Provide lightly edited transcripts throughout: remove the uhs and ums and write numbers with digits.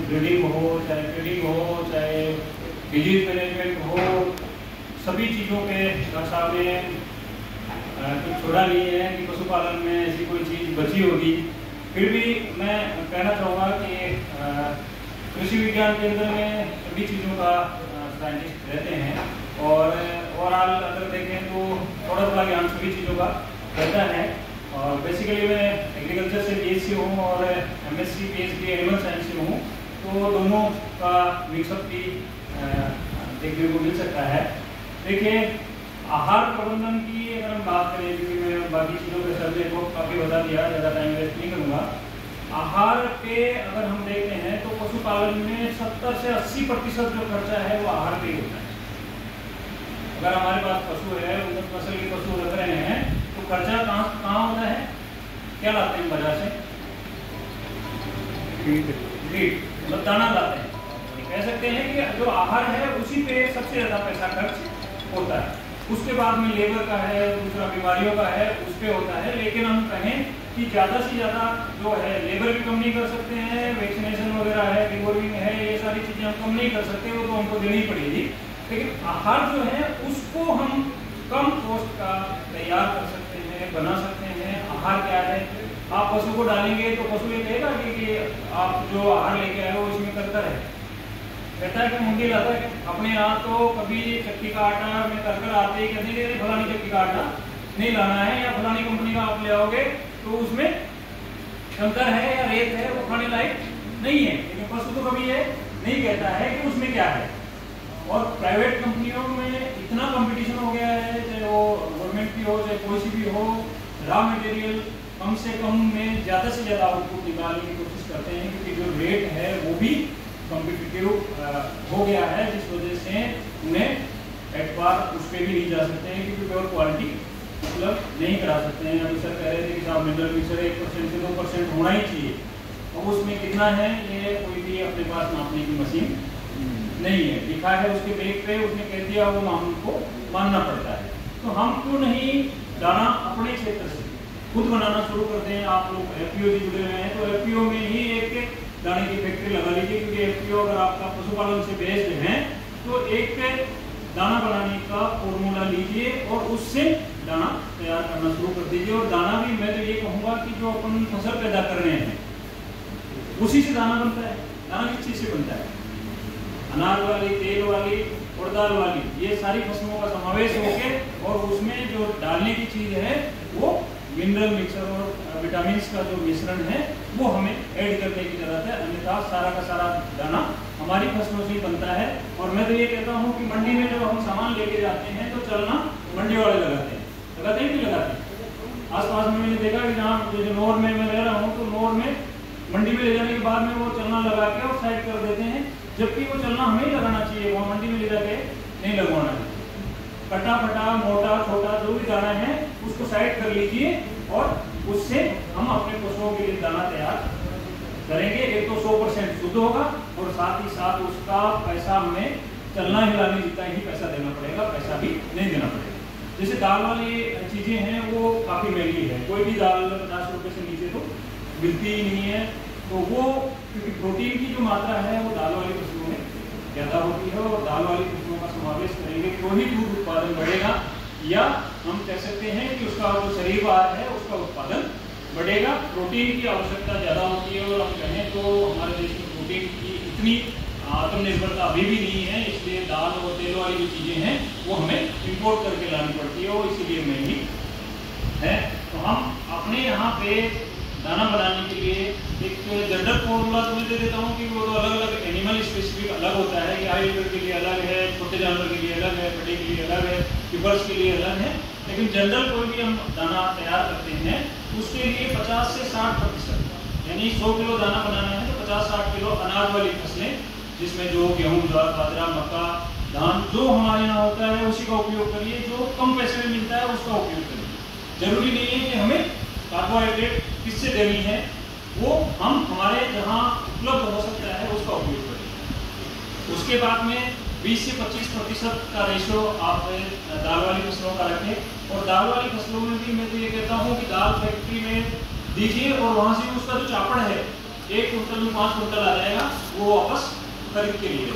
Breeding हो, चाहे feeding हो, चाहे डिजीज मैनेजमेंट हो, सभी चीज़ों पे डॉक्टर साहब ने कुछ छोड़ा नहीं है कि पशुपालन में ऐसी कोई चीज़ बची होगी। फिर भी मैं कहना चाहूँगा कि कृषि विज्ञान केंद्र में सभी चीज़ों का साइंटिस्ट रहते हैं और ओवरऑल अगर देखें तो थोड़ा थोड़ा ज्ञान सभी चीज़ों का रहता है। और बेसिकली मैं एग्रीकल्चर से बीएससी हूँ और एमएससी पीएचडी एनिमल साइंस से हूँ, तो दोनों का मिक्सअप भी देखने को मिल सकता है। देखिए, आहार प्रबंधन की अगर हम बात करें, क्योंकि मैं बाकी चीज़ों के सब्जेक्ट को काफ़ी बता दिया, ज़्यादा टाइम वेस्ट नहीं करूँगा। आहार पे अगर हम देखते हैं तो पशुपालन में 70 से 80% जो खर्चा है वो आहार पे ही होता है। अगर हमारे पास पशु है, उन्नत नस्ल के पशु रख रहे हैं, तो खर्चा कहाँ होता है? क्या लाते हैं बाजार से? फीड, मतलब दाना लाते हैं। कह सकते हैं कि जो आहार है उसी पे सबसे ज़्यादा पैसा खर्च होता है। उसके बाद में लेबर का है, दूसरा बीमारियों का है, उस पर होता है। लेकिन हम कहें कि ज़्यादा से ज़्यादा जो है लेबर भी कम नहीं कर सकते हैं, वैक्सीनेशन वगैरह है, डिवोर्मिंग है, ये सारी चीज़ें हम कम नहीं कर सकते, वो तो हमको देनी पड़ेगी। लेकिन आहार जो है उसको हम कम कॉस्ट का तैयार कर सकते हैं, बना सकते हैं। आहार क्या है? आप पशु को डालेंगे तो पशु ये कहेगा कि आप जो आहार लेके आए हो इसमें करकर है, कहता है कि मुंडी लाता है अपने यहाँ। तो कभी चक्की का आटा में कर आते ही कहते हैं फलानी चक्की का आटा नहीं लाना है, या फलानी कंपनी का आप ले आओगे तो उसमें कंकर है या रेत है, वो खाने लायक नहीं है। लेकिन पशु तो कभी ये नहीं कहता है कि उसमें क्या है। और प्राइवेट कंपनियों में इतना कंपटीशन हो गया है, चाहे वो गवर्नमेंट की हो चाहे कोई सी भी हो, रॉ मटेरियल कम से कम में ज़्यादा से ज़्यादा आउटपुट निकालने की कोशिश करते हैं, क्योंकि जो रेट है वो भी कॉम्पिटिटिव हो गया है, जिस वजह से उन्हें एक बार उस पर भी नहीं जा सकते हैं, क्योंकि प्योर क्वालिटी मतलब नहीं करा सकते हैं। अभी सर कह रहे थे कि साहब मिनरल मिक्सर 1% से 2% होना ही चाहिए। अब उसमें कितना है ये कोई भी अपने पास नापने की मशीन नहीं है। लिखा है उसके बैग पे, उसने कह दिया, वो हमको मानना पड़ता है। तो हम क्यों नहीं दाना अपने क्षेत्र से खुद बनाना शुरू करते हैं? आप लोग एफपीओ से जुड़े हुए हैं, तो एफपीओ में ही एक दाने की फैक्ट्री लगा लीजिए, क्योंकि एफपीओ अगर आपका पशुपालन से बेस्ड है तो एक दाना बनाने का फॉर्मूला लीजिए और उससे दाना तैयार करना शुरू कर दीजिए। और दाना भी मैं तो ये कहूँगा कि जो अपन फसल पैदा कर रहे हैं उसी से दाना बनता है। दाना किस चीज़ से बनता है? अनाज वाली, तेल वाली और दाल वाली, ये सारी फसलों का समावेश होके, और उसमें जो डालने की चीज़ है वो मिनरल मिक्सर और विटामिन का जो मिश्रण है वो हमें ऐड करने की जरूरत है। अन्यथा सारा का सारा दाना हमारी फसलों से ही बनता है। और मैं तो ये कहता हूँ कि मंडी में जब हम सामान लेके जाते हैं तो चलना मंडी वाले लगाते हैं कि नहीं लगाते? आसपास में मैंने देखा कि जहाँ जैसे नोर में मैं रह रहा हूँ, तो नोर में मंडी में ले जाने के बाद में वो चलना लगा के और साइड कर देते हैं, जबकि वो चलना हमें ही लगाना चाहिए, वहाँ मंडी में ले जाके नहीं लगवाना है। कटा फटा, मोटा छोटा जो भी दाना है उसको साइड कर लीजिए और उससे हम अपने पशुओं के लिए दाना तैयार करेंगे। एक तो 100% शुद्ध होगा और साथ ही साथ उसका पैसा हमें चलना हिलाने जितना ही पैसा देना पड़ेगा, पैसा भी नहीं देना पड़ेगा। जैसे दाल वाली चीज़ें हैं वो काफ़ी महंगी है, कोई भी दाल 50 रुपये से नीचे तो मिलती ही नहीं है। तो वो क्योंकि प्रोटीन की जो मात्रा है वो दाल वाली फसलों में ज़्यादा होती है, और दाल वाली फसलों का समावेश करेंगे तो ही दूध उत्पादन बढ़ेगा, या हम कह सकते हैं कि उसका जो शरीर आहार है उसका उत्पादन बढ़ेगा। प्रोटीन की आवश्यकता ज़्यादा होती है, और हम कहें तो हमारे देश में प्रोटीन की इतनी आत्मनिर्भरता अभी भी नहीं है, इसलिए दाल और तेल वाली जो चीज़ें हैं वो हमें इंपोर्ट करके लानी पड़ती है, और इसीलिए महंगी है। तो हम अपने यहाँ पे दाना बनाने के लिए एक जनरल फॉर्मूला तो मैं दे देता हूँ कि वो तो अलग अलग एनिमल स्पेसिफिक अलग होता है, कि हाई लीटर के लिए अलग है, छोटे जानवर के लिए अलग है, बड़े के लिए अलग है, टिपर्स के लिए अलग है। लेकिन जनरल कोई भी हम दाना तैयार करते हैं उसके लिए 50 से 60%, यानी 100 किलो दाना बनाना है तो 50-60 किलो अनाज वाली फसलें, जिसमें जो गेहूँ, ज्वार, बाजरा, मक्का, धान जो हमारे यहाँ होता है उसी का उपयोग करिए। जो कम पैसे में मिलता है उसका उपयोग करिए। जरूरी नहीं है कि हमें कार्बोहाइड्रेट किससे देनी है, वो हम हमारे जहाँ उपलब्ध हो सकता है उसका उपयोग करें। उसके बाद में 20 से 25% का रेशो आप दाल वाली फसलों का रखें। और दाल वाली फसलों में भी मैं तो ये कहता हूँ कि दाल फैक्ट्री में दीजिए, और वहाँ से उसका जो चापड़ है 1 कुंटल में 5 कुंटल आ जाएगा, वो वापस खरीद के लिए।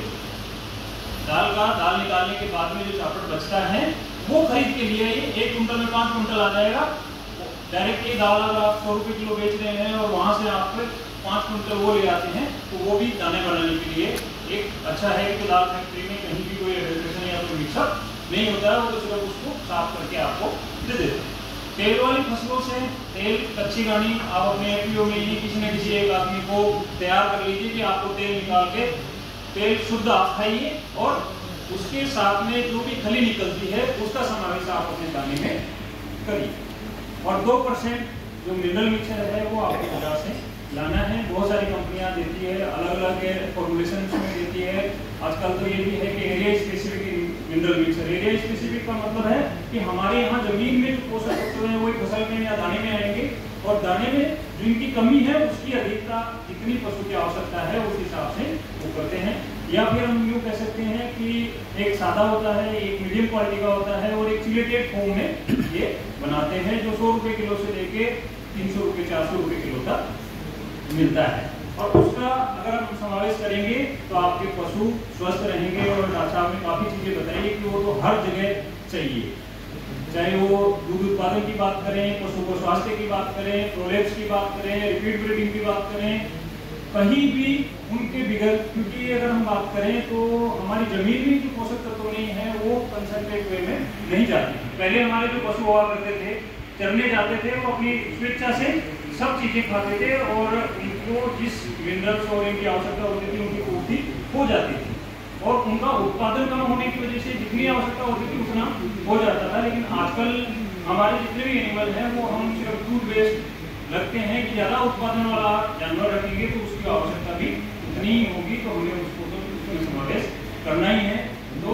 दाल निकालने के बाद में जो चापड़ बचता है वो खरीद के लिए 1 कुंटल में 5 कुंटल आ जाएगा। डायरेक्ट ये दाल अगर आप 100 रुपये किलो बेच रहे हैं और वहाँ से आप 5 कुंटल वो ले आते हैं, तो वो भी दाने बनाने के लिए एक अच्छा है कि दाल फैक्ट्री में कहीं भी कोई एडल्ट्रेशन या कोई मिक्सअप नहीं होता है, वो तो सिर्फ उसको साफ करके आपको दे देते हैं। तेल वाली फसलों से तेल कच्ची घानी आप अपने एफपीओ में ही किसी न किसी एक आदमी को तैयार कर लीजिए कि आपको तेल निकाल के तेल शुद्ध आप खाइए, और उसके साथ में जो भी खली निकलती है उसका समावेश आप अपने दाने में करिए। और 2% जो मिनरल मिक्सर है वो आपको बाजार से लाना है। बहुत सारी कंपनियां देती है, अलग अलग फॉर्मुलेशन में देती है। आजकल तो ये भी है कि area specific mineral mixer. Area specific का मतलब है कि हमारे यहाँ जमीन में जो पोषक तत्व है वही फसल में या दाने में आएंगे, और दाने में जो इनकी कमी है उसकी अधिकता जितनी पशु की आवश्यकता है उस हिसाब से वो करते हैं। या फिर हम यूँ कह सकते हैं कि एक सादा होता है, एक मीडियम क्वालिटी का होता है, और एक चिलेटेड फॉर्म में ये बनाते हैं, जो 100 रुपये किलो से लेके 300 रुपये 400 रुपये किलो तक मिलता है। और उसका अगर हम समावेश करेंगे तो आपके पशु स्वस्थ रहेंगे। और डॉक्टर साहब ने काफ़ी चीज़ें बताई कि वो तो हर जगह चाहिए, चाहे वो दूध उत्पादन की बात करें, पशु को स्वास्थ्य की बात करें, प्रोलेप्स की बात करें, रिपीट ब्रीडिंग की बात करें, कहीं भी उनके बिगड़, क्योंकि अगर हम बात करें तो हमारी जमीन में जो पोषक तत्व नहीं है वो कंसंट्रेट वे में नहीं जाते। पहले हमारे जो पशु हुआ करते थे, चरने जाते थे, वो अपनी स्वेच्छा से सब चीजें खाते थे और उनको जिस मिनरल्स और इनकी आवश्यकता होती थी उनकी पूर्ति हो जाती थी, और उनका उत्पादन कम होने की वजह से जितनी आवश्यकता होती थी उतना हो जाता था। लेकिन आजकल हमारे जितने भी एनिमल हैं वो हम सिर्फ फूड वेस्ट लगते हैं कि ज़्यादा उत्पादन वाला जानवर रखेंगे तो उसकी आवश्यकता भी उतनी ही होगी, तो हमें उसको तो उसमें समावेश करना ही है।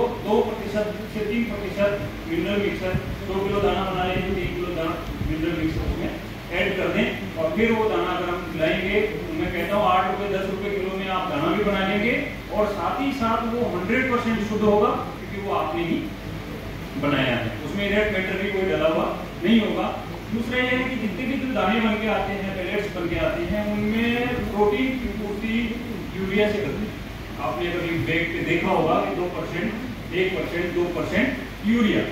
2% से 3% मिनरल मिक्सर, 2 किलो दाना बना लेंगे, 3 किलो दाना मिनरल मिक्सर उसमें ऐड कर दें, और फिर वो दाना अगर हम खिलाएंगे तो मैं कहता हूँ 8 रुपये 10 रुपये किलो में आप दाना भी बना लेंगे, और साथ ही साथ वो 100% शुद्ध होगा क्योंकि वो आपने ही बनाया है, उसमें रेड मैटर भी कोई डला हुआ नहीं होगा। दूसरा ये है कि जितने भी जो दाने बन के आते हैं, पैलेट्स बन के आते हैं, उनमें प्रोटीन की पूर्ति यूरिया से करते हैं। आपने कभी बैग पे देखा होगा कि 2%, 1%, 2% यूरिया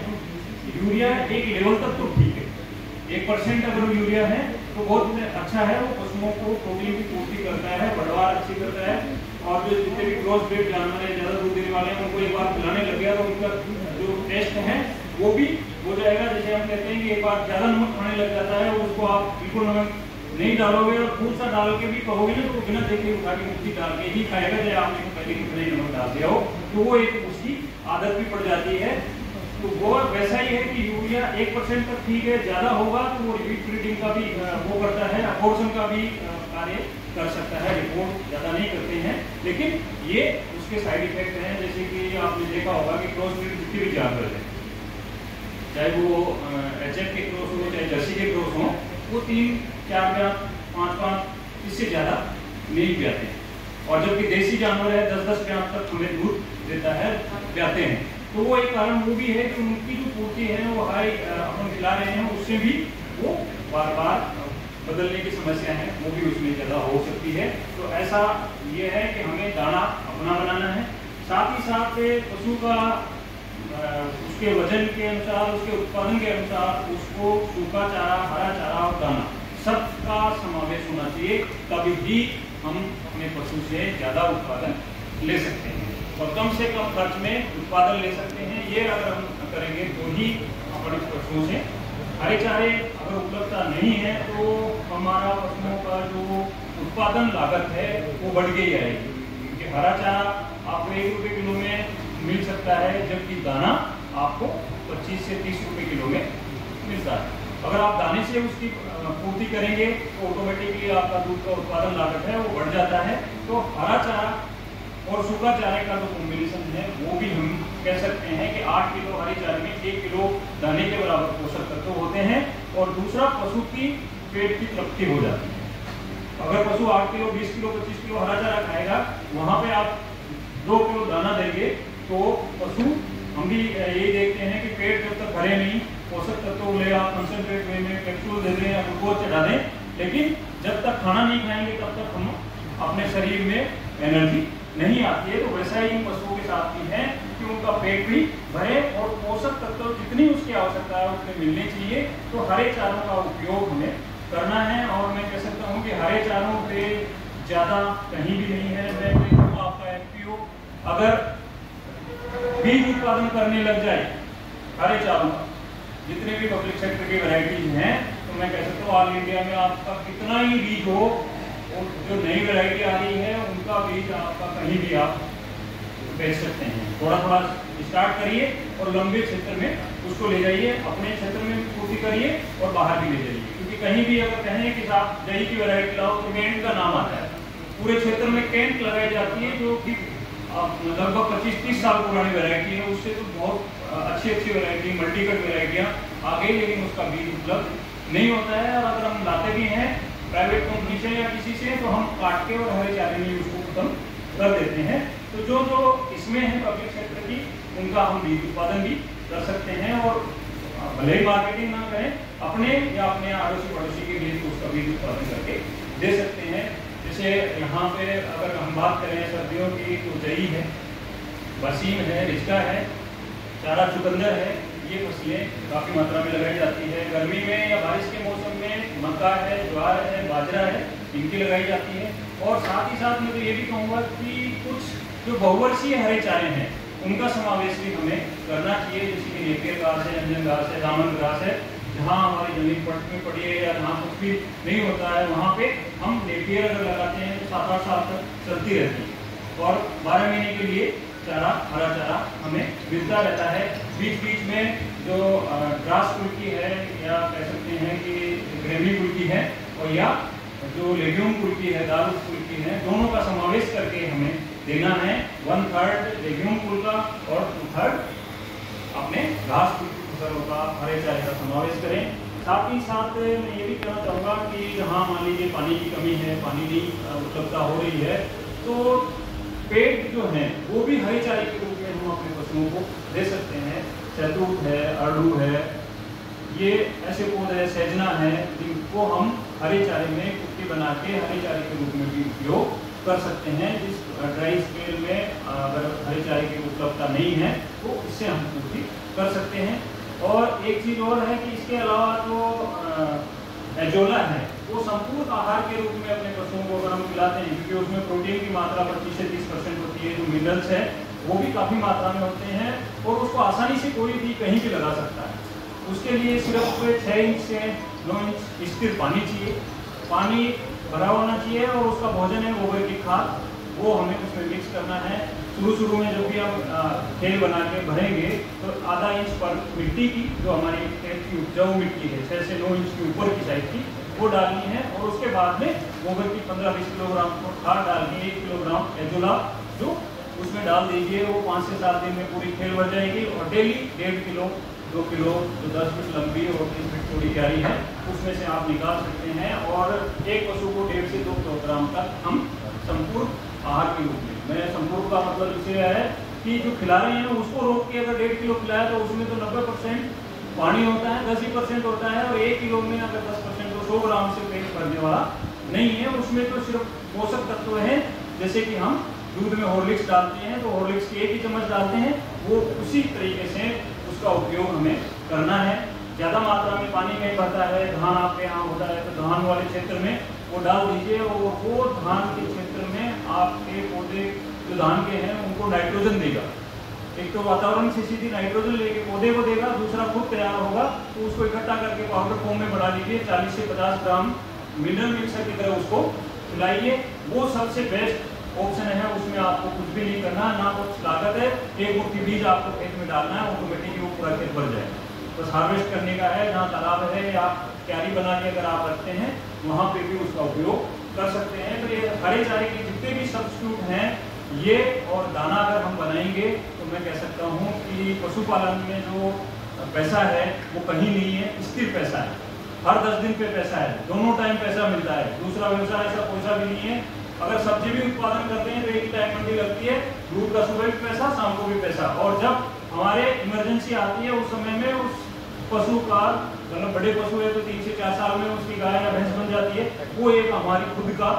एक लेवल तक तो ठीक है, 1% अगर यूरिया है तो बहुत अच्छा है, वो पशुओं को प्रोटीन की पूर्ति करता है, बढ़वार अच्छी करता है, और जो जितने भी क्रॉस ब्रीड जानवर है, ज़्यादा दूध देने वाले हैं, उनको एक बार खिलाने लग गया तो उनका जो टेस्ट है वो भी हो जाएगा। जैसे हम कहते हैं कि एक बार ज़्यादा नमक खाने लग जाता है, उसको आप बिल्कुल नमक नहीं डालोगे और खूब सा डाल के भी कहोगे ना तो बिना देखे उठा के मुट्ठी डाल के ही खाएगा, चाहे आपने पहले कितना ही नमक डाल दिया हो, तो वो एक उसकी आदत भी पड़ जाती है। तो वो वैसा ही है कि यूरिया 1% तक ठीक है, ज़्यादा होगा तो वो रिपीट ब्रीडिंग का भी वो करता है, अबॉर्शन का भी कार्य कर सकता है, रिपोर्ट ज़्यादा नहीं करते हैं, लेकिन ये उसके साइड इफेक्ट हैं। जैसे कि आपने देखा होगा कि क्रॉस ब्रीड जितने भी जानवर हैं, चाहे वो HF के क्रॉस हो चाहे जर्सी के क्रॉस हो, वो 3-4 ब्यात 5-5 इससे ज़्यादा नहीं ब्याते हैं, और जबकि देसी जानवर है 10-10 ब्यात तक हमें दूध देता है, ब्याते हैं। तो वो एक कारण वो भी है कि उनकी जो पूर्ति है वो हाई अपन खिला रहे हैं, उससे भी वो बार बार बदलने की समस्या है वो भी उसमें ज़्यादा हो सकती है। तो ऐसा ये है कि हमें दाना अपना बनाना है, साथ ही साथ पशु का उसके वजन के अनुसार, उसके उत्पादन के अनुसार उसको सूखा चारा, हरा चारा और दाना सबका समावेश होना चाहिए, तभी भी हम अपने पशु से ज़्यादा उत्पादन ले सकते हैं और कम से कम खर्च में उत्पादन ले सकते हैं। ये अगर हम करेंगे तो ही अपने पशुओं से हरे चारे अगर उपलब्धता नहीं है तो हमारा पशुओं का जो उत्पादन लागत है वो बढ़ के ही आएगी, क्योंकि हरा चारा आपको 1 रुपये किलो में मिल सकता है, जबकि दाना आपको 25 से 30 रुपये किलो में मिलता है। अगर आप दाने से उसकी पूर्ति करेंगे तो ऑटोमेटिकली आपका दूध का उत्पादन लागत है वो बढ़ जाता है। तो हरा चारा और सूखा चारे का जो कॉम्बिनेशन है वो भी हम कह सकते हैं कि 8 किलो हरे चारे में 1 किलो दाने के बराबर पोषक तत्व होते हैं, और दूसरा पशु की पेट की तृप्ति हो जाती है। अगर पशु 8 किलो 20 किलो 25 किलो हरा चारा खाएगा, वहाँ पे आप 2 किलो दाना देंगे तो पशु, हम भी यही देखते हैं कि पेट जब तक भरे नहीं, पोषक तत्व ले आप कंसनट्रेट वे में कैप्सूल दे दें या ग्लूकोज चढ़ा दें, लेकिन जब तक खाना नहीं खाएंगे तब तक हम अपने शरीर में एनर्जी नहीं आती है। तो वैसा ही पशुओं के साथ भी है कि उनका पेट भी भरे और पोषक तत्व जितनी उसकी आवश्यकता है उतने मिलने चाहिए। तो हरे चारों का उपयोग हमें करना है। और मैं कह सकता हूँ कि हरे चारों पे ज़्यादा कहीं भी नहीं है। मैं देखूँगा आपका एफपीओ अगर बीज उत्पादन करने लग जाए हरे चारों का, जितने भी पब्लिक सेक्टर की वैरायटीज हैं, तो मैं कह सकता हूँ ऑल इंडिया में आपका कितना ही बीज हो, जो नई वैरायटी आ रही है उनका बीज आपका कहीं भी आप बेच सकते हैं। थोड़ा थोड़ा स्टार्ट करिए और लंबे क्षेत्र में उसको ले जाइए, अपने क्षेत्र में पूर्ति करिए और बाहर भी ले जाइए। क्योंकि कहीं भी अगर कहें कि आप दही की वैरायटी लाओ तो कैंट का नाम आता है, पूरे क्षेत्र में कैंट लगाई जाती है जो कि लगभग 25-30 साल पुरानी वैरायटी है। उससे तो बहुत अच्छी वैरायटी मल्टीकट वैरायटियाँ आ गई, लेकिन उसका बीज उपलब्ध नहीं होता है। और अगर हम लाते भी हैं प्राइवेट कंपनी से या किसी से, तो हम काट के और हरे चारे में उसको खत्म कर देते हैं। तो जो जो इसमें है पब्लिक सेक्टर की, उनका हम बीज उत्पादन भी कर सकते हैं और भले ही मार्केटिंग ना करें, अपने या अपने अड़ोसी पड़ोसी के बीज उसका बीज उत्पादन करके दे सकते हैं। जैसे यहाँ पे अगर हम बात करें सर्दियों की, तो जई है, बरसीम है, रिचका है, चारा चुकंदर है, ये फसलें काफ़ी मात्रा में लगाई जाती है। गर्मी में या बारिश के मौसम में मक्का है, ज्वार है, बाजरा है, इनकी लगाई जाती है। और साथ ही साथ मैं तो ये भी कहूँगा कि कुछ जो बहुवर्षीय हरे चारे हैं उनका समावेश भी हमें करना चाहिए। जैसे कि नेपियर घास है, अंजन घास है, दामन घास है, जहाँ हमारी जमीन पट में पड़ी है या जहाँ कुछ भी नहीं होता है वहाँ पे हम नेपियर अगर लगाते हैं तो 7-8 साल तक चलती रहती है और 12 महीने के लिए चारा, हरा चारा हमें मिलता रहता है। बीच बीच में जो ग्रास कुल्की है या कह सकते हैं कि ग्रेवी कुल्की है, और या जो लेग्यूम कुल्की है, दाल कुल्की है, दोनों का समावेश करके हमें देना है। 1/3 लेग्यूम कुल का और 2/3 अपने घास कुल्की फसलों का हरे चारे का समावेश करें। साथ ही साथ मैं ये भी कहना चाहूँगा कि जहाँ मान लीजिए पानी की कमी है, पानी की उपलब्धता हो रही है, तो पेट जो है वो भी हरे चारे के रूप में हम अपने पशुओं को दे सकते हैं। शहतूत है, अरडू है, ये ऐसे पौधे है, सहजना है, जिनको हम हरे चारे में कुट्टी बना के हरे चारे के रूप में भी उपयोग कर सकते हैं। जिस ड्राई स्केल में अगर हरे चारे की उपलब्धता नहीं है तो इससे हम पूर्ति कर सकते हैं। और एक चीज़ और है कि इसके अलावा जो एजोला है वो संपूर्ण आहार के रूप में अपने पशुओं को अगर हम खिलाते हैं, क्योंकि उसमें प्रोटीन की मात्रा 25 से 30% होती है, जो मिनरल्स है वो भी काफ़ी मात्रा में होते हैं और उसको आसानी से कोई भी कहीं भी लगा सकता है। उसके लिए सिर्फ 6 इंच से 9 इंच स्थिर पानी चाहिए, पानी भरा होना चाहिए और उसका भोजन है गोबर की खाद, वो हमें उसमें मिक्स करना है। शुरू में जब भी हम खेल बना के भरेंगे तो आधा इंच पर मिट्टी की, जो हमारी खेत की उपजाऊ मिट्टी है 6 से 9 इंच की ऊपर की साइड की, वो डालनी है। और उसके बाद में गोबर की 15-20 किलोग्राम खाद डाल के 1 किलोग्राम एजोला जो उसमें डाल दीजिए। वो 5 से 7 दिन में पूरी खेल भर जाएगी और डेली 1.5 किलो 2 किलो जो 10 फीट लंबी और 30 फीट चौड़ी क्यारी है उसमें से आप निकाल सकते हैं। और एक पशु को 1.5 से 2 किलोग्राम तक हम संपूर्ण आहार के रूप में, मैं संपूर्ण का मतलब इससे है कि जो खिला रहे हैं उसको रोक के अगर 1.5 किलो खिलाया तो उसमें तो 90% पानी होता है, 10% होता है। और 1 किलो में अगर 10% तो 100 ग्राम से पेट भरने वाला नहीं है। उसमें तो सिर्फ पोषक तत्व है, जैसे कि हम दूध में हॉर्लिक्स डालते हैं तो हॉर्लिक्स की 1 ही चम्मच डालते हैं, वो उसी तरीके से उसका उपयोग हमें करना है। ज़्यादा मात्रा में पानी नहीं भरता है, धान आपके यहाँ होता है तो धान वाले क्षेत्र में वो डाल दीजिए और वो धान के क्षेत्र में आपके पौधे जो धान के हैं उनको नाइट्रोजन देगा। एक तो वातावरण से सीधी नाइट्रोजन लेके पौधे को देगा, दूसरा खुद तैयार होगा। तो उसको इकट्ठा करके पाउडर फॉर्म में बना लीजिए, 40 से 50 ग्राम मिनरल मिक्सर की तरह उसको खिलाइए। वो सबसे बेस्ट ऑप्शन है, उसमें आपको कुछ भी नहीं करना, ना कुछ लागत है। 1 मुट्ठी बीज आपको खेत में डालना है, ऑटोमेटिकली वो पूरा खेत भर जाएगा। बस हार्वेस्ट करने का है, जहाँ तालाब है या क्यारी बना के अगर आप रखते हैं वहाँ पे भी उसका उपयोग कर सकते हैं। तो ये हरे चारे के जितने भी सब्स्टिट्यूट हैं ये और दाना अगर हम बनाएंगे तो मैं कह सकता हूँ कि पशुपालन में जो पैसा है वो कहीं नहीं है, स्थिर पैसा है। हर 10 दिन पे पैसा है, दोनों टाइम पैसा मिलता है। दूसरा व्यवसाय ऐसा पैसा भी नहीं है। अगर सब्जी भी उत्पादन करते हैं तो एक ही टाइम मंडी लगती है, दूध का सुबह भी पैसा, शाम को भी पैसा। और जब हमारे इमरजेंसी आती है उस समय में उस पशु का, मतलब बड़े पशु है तो 3 से 4 साल में उसकी गाय या भैंस बन जाती है, वो एक हमारी खुद का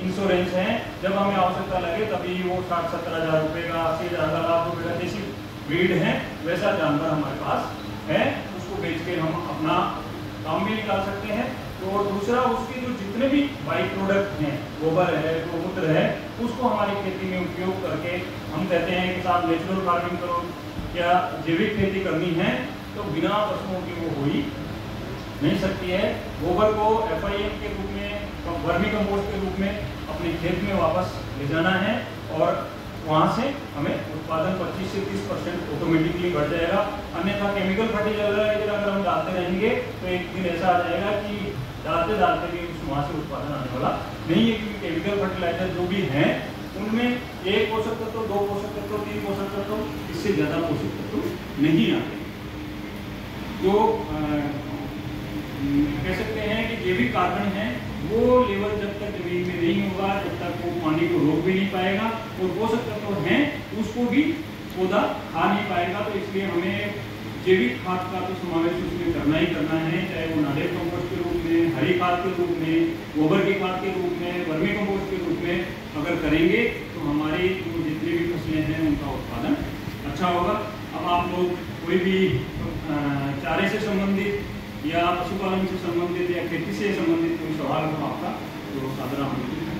इंश्योरेंस है, जब हमें आवश्यकता लगे तभी वो 60-70 हज़ार रुपये का, 80,000 लाख रुपये का, जैसी ब्रीड है वैसा जानवर हमारे पास है, उसको बेच के हम अपना काम भी निकाल सकते हैं। तो दूसरा, उसके जो जितने भी बाई प्रोडक्ट हैं, गोबर है, गोमूत्र है, उसको हमारी खेती में उपयोग करके हम कहते हैं कि साहब नेचुरल फार्मिंग करो, या जैविक खेती करनी है तो बिना पशुओं की वो हो ही नहीं सकती है। गोबर को FIM के रूप में, वर्मी कंपोस्ट के रूप में अपने खेत में वापस ले जाना है और वहाँ से हमें उत्पादन 25 से 30% ऑटोमेटिकली बढ़ जाएगा। अन्यथा केमिकल फर्टिलाइजर अगर हम डालते रहेंगे तो एक दिन ऐसा आ जाएगा कि डालते डालते भी वहाँ से उत्पादन आने वाला नहीं है, क्योंकि केमिकल फर्टिलाइजर जो भी हैं उनमें 1 पोषक तत्व, 2 पोषक तत्व, 3 पोषक तत्व, इससे ज़्यादा पोषक तत्व नहीं आते। जो कह सकते हैं कि जैविक कार्बन है वो लेवल जब तक जमीन में नहीं होगा, जब तक वो पानी को रोक भी नहीं पाएगा, और पोषक तत्व हैं उसको भी पौधा खा नहीं पाएगा। तो इसलिए हमें जैविक खाद का तो समावेश उसमें करना ही करना है, चाहे वो नारियल कंपोस्ट के रूप में, हरी खाद के रूप में, गोबर की खाद के रूप में, वर्मी कंपोस्ट के रूप में अगर करेंगे तो हमारी जो जितनी भी फसलें हैं उनका उत्पादन अच्छा होगा। अब आप लोग कोई भी चारे से संबंधित या पशुपालन से संबंधित या खेती से संबंधित कोई सवाल हो आपका, तो साधारण